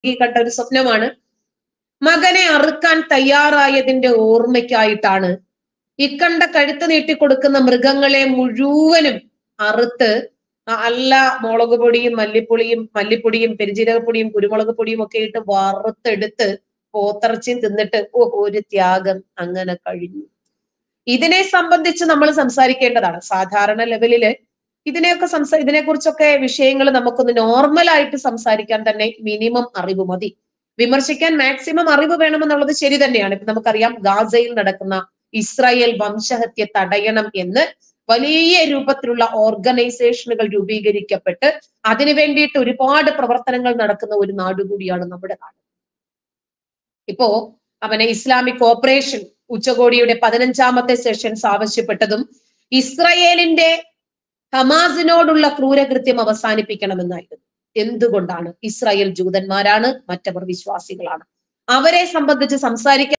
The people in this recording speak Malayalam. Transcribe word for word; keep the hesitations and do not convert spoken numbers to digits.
കണ്ട ഒരു സ്വപ്നമാണ്. മകനെ അറുക്കാൻ തയ്യാറായതിന്റെ ഓർമ്മയ്ക്കായിട്ടാണ് ഇക്കണ്ട കഴുത്ത് നീട്ടിക്കൊടുക്കുന്ന മൃഗങ്ങളെ മുഴുവനും അറുത്ത് നല്ല മുളക് പൊടിയും മല്ലിപ്പൊടിയും മല്ലിപ്പൊടിയും പെരുജീരകപ്പൊടിയും കുരുമുളക് പൊടിയും ഒക്കെ ഇട്ട് വറുത്തെടുത്ത് പോത്തിറച്ചിയും തിന്നിട്ട് ഓ ഒരു ത്യാഗം അങ്ങനെ കഴിഞ്ഞു. ഇതിനെ സംബന്ധിച്ച് നമ്മൾ സംസാരിക്കേണ്ടതാണ്. സാധാരണ ലെവലില് ഇതിനെയൊക്കെ സംസാ ഇതിനെക്കുറിച്ചൊക്കെ വിഷയങ്ങൾ നമുക്കൊന്ന് നോർമലായിട്ട് സംസാരിക്കാൻ തന്നെ മിനിമം അറിവ് മതി. വിമർശിക്കാൻ മാക്സിമം അറിവ് വേണമെന്നുള്ളത് ശരി തന്നെയാണ്. ഇപ്പൊ നമുക്കറിയാം ഗാസയിൽ നടക്കുന്ന ഇസ്രായേൽ വംശഹത്യ തടയണം എന്ന് വലിയ രൂപത്തിലുള്ള ഓർഗനൈസേഷനുകൾ രൂപീകരിക്കപ്പെട്ട് അതിനു വേണ്ടിയിട്ട് ഒരുപാട് പ്രവർത്തനങ്ങൾ നടക്കുന്ന ഒരു നാടുകൂടിയാണ് നമ്മുടെ നാട്. ഇപ്പോ അവനെ ഇസ്ലാമിക് ഓപ്പറേഷൻ ഉച്ചകോടിയുടെ പതിനഞ്ചാമത്തെ സെഷൻസ് ആവശ്യപ്പെട്ടതും ഇസ്രായേലിന്റെ ഹമാസിനോടുള്ള ക്രൂരകൃത്യം അവസാനിപ്പിക്കണമെന്നായിരുന്നു. എന്തുകൊണ്ടാണ്? ഇസ്രായേൽ ജൂതന്മാരാണ്, മറ്റവർ വിശ്വാസികളാണ്. അവരെ സംബന്ധിച്ച് സംസാരിക്കാൻ